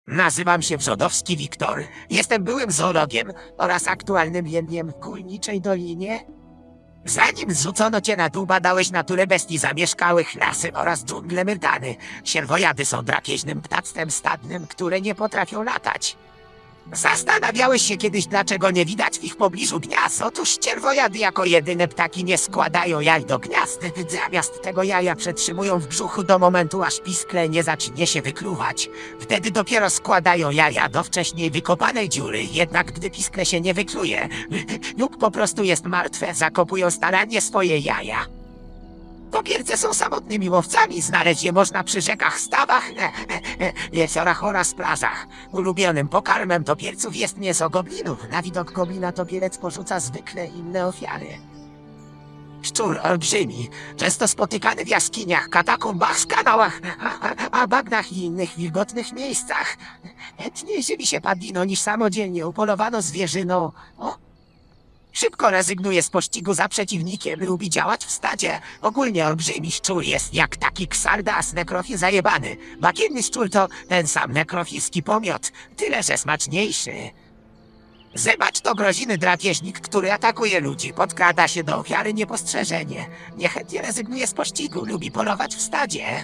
Nazywam się Przodowski Wiktor. Jestem byłym zoologiem oraz aktualnym jeniem w Górniczej Dolinie. Zanim zrzucono cię na dół, badałeś naturę bestii zamieszkałych, lasy oraz dżungle Myrtany. Sierwojady są drapieżnym ptactwem stadnym, które nie potrafią latać. Zastanawiałeś się kiedyś, dlaczego nie widać w ich pobliżu gniazd? Otóż ścierwojady jako jedyne ptaki nie składają jaj do gniazd. Zamiast tego jaja przetrzymują w brzuchu do momentu, aż piskle nie zacznie się wykluwać. Wtedy dopiero składają jaja do wcześniej wykopanej dziury. Jednak gdy piskle się nie wykluje lub po prostu jest martwe, zakopują starannie swoje jaja. Topielce są samotnymi łowcami, znaleźć je można przy rzekach, stawach, jeziorach oraz plażach. Ulubionym pokarmem topielców jest mięso goblinów. Na widok goblina topielec porzuca zwykle inne ofiary. Szczur olbrzymi, często spotykany w jaskiniach, katakumbach, kanałach, a bagnach i innych wilgotnych miejscach. Chętniej żywi się padliną niż samodzielnie upolowano zwierzyną. Szybko rezygnuje z pościgu za przeciwnikiem, lubi działać w stadzie. Ogólnie olbrzymi szczur jest jak taki ksardas nekrofil zajebany. Bakienny szczur to ten sam nekrofilski pomiot, tyle że smaczniejszy. Zebacz to groziny drapieżnik, który atakuje ludzi, podkrada się do ofiary niepostrzeżenie. Niechętnie rezygnuje z pościgu, lubi polować w stadzie.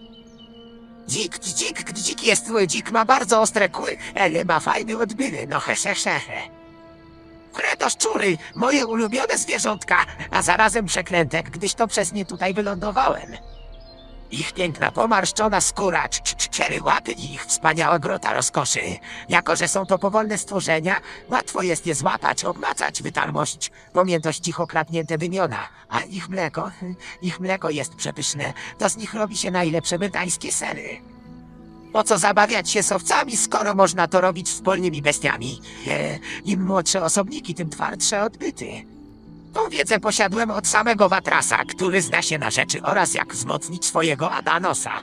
Dzik jest zły, dzik ma bardzo ostre kły, ale ma fajne odbyły, no hehehe. To szczury, moje ulubione zwierzątka, a zarazem przeklęte, gdyż to przez nie tutaj wylądowałem. Ich piękna pomarszczona skóra, cztery łapy i ich wspaniała grota rozkoszy. Jako że są to powolne stworzenia, łatwo jest je złapać, obmacać, wytarmość, pamiętać ich okradnięte wymiona. A ich mleko jest przepyszne, to z nich robi się najlepsze myrtańskie sery. Po co zabawiać się z owcami, skoro można to robić z polnymi bestiami? Im młodsze osobniki, tym twardsze odbyty. Tą wiedzę posiadłem od samego Watrasa, który zna się na rzeczy oraz jak wzmocnić swojego Adanosa.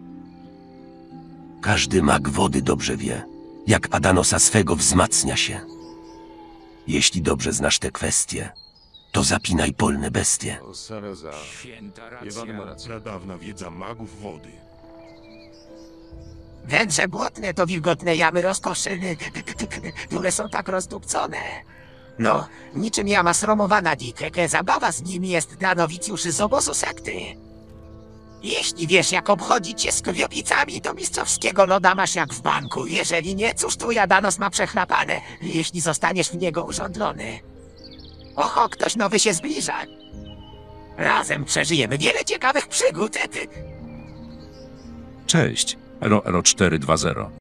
Każdy mag wody dobrze wie, jak Adanosa swego wzmacnia się. Jeśli dobrze znasz te kwestie, to zapinaj polne bestie. Święta racja. Pradawna wiedza magów wody. Węże błotne to wilgotne jamy rozkoszy, które są tak rozdupcone. No, niczym jama sromowana dikeke, zabawa z nimi jest dla nowicjuszy z obozu sekty. Jeśli wiesz, jak obchodzić się z krwiopicami, do mistrzowskiego loda masz jak w banku. Jeżeli nie, cóż twój Adanos ma przechlapane, jeśli zostaniesz w niego urządlony. Oho, ktoś nowy się zbliża. Razem przeżyjemy wiele ciekawych przygód. Cześć, Ero 420.